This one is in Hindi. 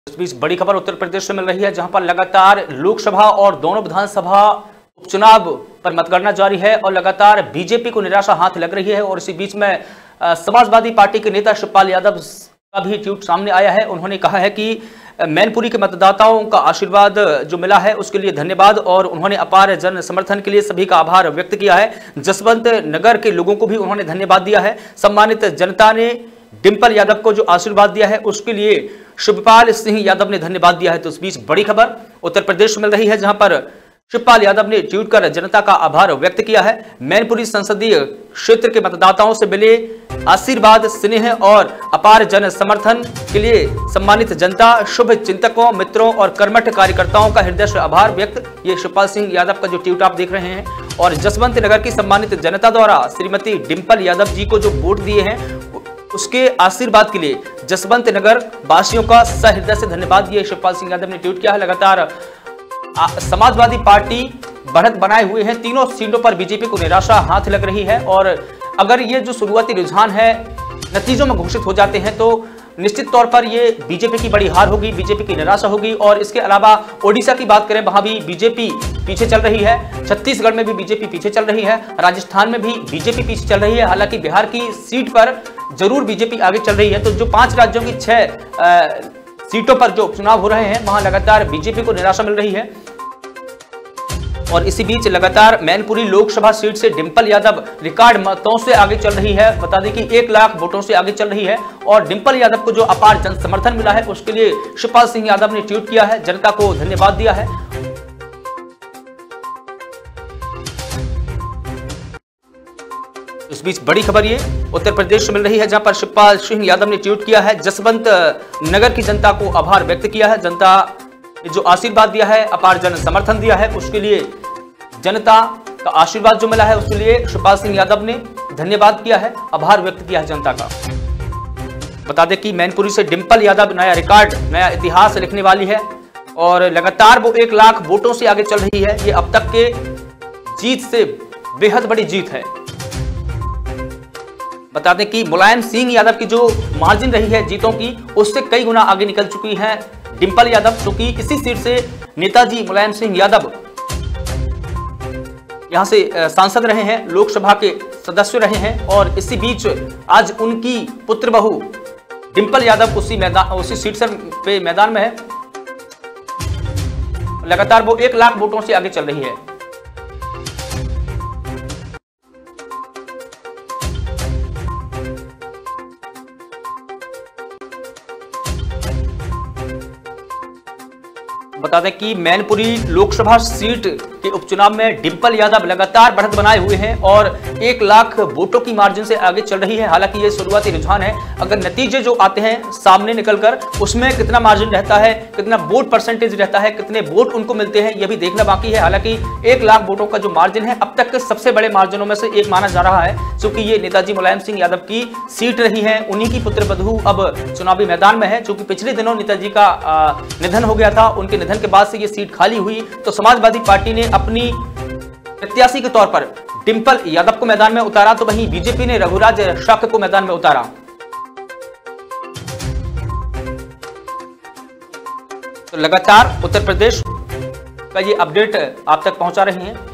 इस बीच बड़ी खबर उत्तर प्रदेश से मिल रही है, जहां पर लगातार लोकसभा और दोनों विधानसभा उपचुनाव पर मतगणना जारी है और लगातार बीजेपी को निराशा हाथ लग रही है। और इसी बीच में समाजवादी पार्टी के नेता शिवपाल यादव का भी ट्वीट सामने आया है। उन्होंने कहा है कि मैनपुरी के मतदाताओं का आशीर्वाद जो मिला है उसके लिए धन्यवाद और उन्होंने अपार जन समर्थन के लिए सभी का आभार व्यक्त किया है। जसवंत नगर के लोगों को भी उन्होंने धन्यवाद दिया है। सम्मानित जनता ने डिंपल यादव को जो आशीर्वाद दिया है उसके लिए शिवपाल सिंह यादव ने धन्यवाद दिया है। तो इस बीच बड़ी खबर उत्तर प्रदेश में मिल रही है, जहां पर शिवपाल यादव ने ट्वीट कर जनता का आभार व्यक्त किया है। मैनपुरी संसदीय क्षेत्र के मतदाताओं से मिले आशीर्वाद, स्नेह और अपार जन समर्थन के लिए सम्मानित जनता, शुभ चिंतकों, मित्रों और कर्मठ कार्यकर्ताओं का हृदय से आभार व्यक्त। ये शिवपाल सिंह यादव का जो ट्वीट आप देख रहे हैं। और जसवंत नगर की सम्मानित जनता द्वारा श्रीमती डिंपल यादव जी को जो वोट दिए हैं उसके आशीर्वाद के लिए जसवंत नगर वासियों का सहृदय से धन्यवाद। ये शिवपाल सिंह यादव ने ट्वीट किया है। लगातार समाजवादी पार्टी बढ़त बनाए हुए हैं, तीनों सीटों पर बीजेपी को निराशा हाथ लग रही है। और अगर ये जो शुरुआती रुझान है नतीजों में घोषित हो जाते हैं तो निश्चित तौर पर ये बीजेपी की बड़ी हार होगी, बीजेपी की निराशा होगी। और इसके अलावा ओडिशा की बात करें, वहां भी बीजेपी पीछे चल रही है, छत्तीसगढ़ में भी बीजेपी पीछे चल रही है, राजस्थान में भी बीजेपी पीछे चल रही है। हालांकि बिहार की सीट पर जरूर बीजेपी आगे चल रही है। तो जो 5 राज्यों की 6 सीटों पर जो उपचुनाव हो रहे हैं वहां लगातार बीजेपी को निराशा मिल रही है। और इसी बीच लगातार मैनपुरी लोकसभा सीट से डिंपल यादव रिकॉर्ड मतों से आगे चल रही है। बता दें कि 1 लाख वोटों से आगे चल रही है। और डिंपल यादव को जो अपार जन समर्थन मिला है उसके लिए शिवपाल सिंह यादव ने ट्वीट किया है, जनता को धन्यवाद दिया है। इस बीच बड़ी खबर ये उत्तर प्रदेश से मिल रही है, जहां पर शिवपाल सिंह यादव ने ट्वीट किया है, जसवंत नगर की जनता को आभार व्यक्त किया है। जनता ने जो आशीर्वाद दिया है, अपार जन समर्थन दिया है, उसके लिए जनता का आशीर्वाद जो मिला है उसके लिए शिवपाल सिंह यादव ने धन्यवाद किया है, आभार व्यक्त किया है जनता का। बता दें कि मैनपुरी से डिंपल यादव नया रिकॉर्ड, नया इतिहास लिखने वाली है और लगातार वो 1 लाख वोटों से आगे चल रही है। ये अब तक के जीत से बेहद बड़ी जीत है। बता दें कि मुलायम सिंह यादव की जो मार्जिन रही है जीतों की उससे कई गुना आगे निकल चुकी है डिंपल यादव, क्योंकि इसी सीट से नेताजी मुलायम सिंह यादव यहां से सांसद रहे हैं, लोकसभा के सदस्य रहे हैं। और इसी बीच आज उनकी पुत्र बहू डिंपल यादव उसी सीट से पे मैदान में है। लगातार वो 1 लाख वोटों से आगे चल रही है। बता दें कि मैनपुरी लोकसभा सीट के उपचुनाव में डिंपल यादव लगातार बढ़त बनाए हुए हैं और 1 लाख वोटों की मार्जिन से आगे चल रही है। हालांकि ये शुरुआती रुझान है, अगर नतीजे जो आते हैं सामने निकलकर उसमें कितना मार्जिन रहता है, कितना वोट परसेंटेज रहता है, कितने वोट उनको मिलते हैं, यह भी देखना बाकी है। हालांकि 1 लाख वोटों का जो मार्जिन है अब तक के सबसे बड़े मार्जिनों में से एक माना जा रहा है, क्योंकि ये नेताजी मुलायम सिंह यादव की सीट रही है। उन्हीं की पुत्रवधू अब चुनावी मैदान में है, क्योंकि पिछले दिनों नेताजी का निधन हो गया था। उनके निधन के बाद से ये सीट खाली हुई तो समाजवादी पार्टी ने अपनी प्रत्याशी के तौर पर डिंपल यादव को मैदान में उतारा, तो वहीं बीजेपी ने रघुराज शाक्य को मैदान में उतारा। तो लगातार उत्तर प्रदेश का ये अपडेट आप तक पहुंचा रहे हैं।